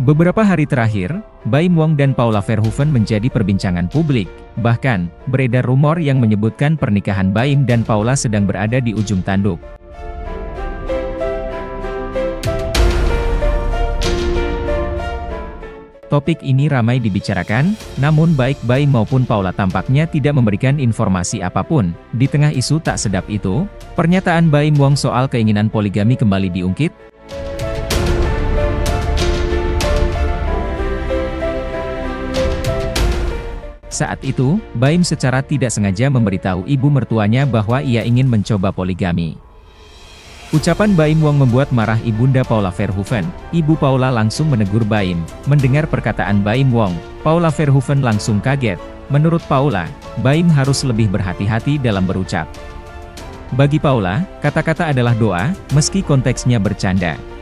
Beberapa hari terakhir, Baim Wong dan Paula Verhoeven menjadi perbincangan publik. Bahkan, beredar rumor yang menyebutkan pernikahan Baim dan Paula sedang berada di ujung tanduk. Topik ini ramai dibicarakan, namun baik Baim maupun Paula tampaknya tidak memberikan informasi apapun. Di tengah isu tak sedap itu, pernyataan Baim Wong soal keinginan poligami kembali diungkit. Saat itu, Baim secara tidak sengaja memberitahu ibu mertuanya bahwa ia ingin mencoba poligami. Ucapan Baim Wong membuat marah ibunda Paula Verhoeven. Ibu Paula langsung menegur Baim. Mendengar perkataan Baim Wong, Paula Verhoeven langsung kaget. Menurut Paula, Baim harus lebih berhati-hati dalam berucap. Bagi Paula, kata-kata adalah doa, meski konteksnya bercanda.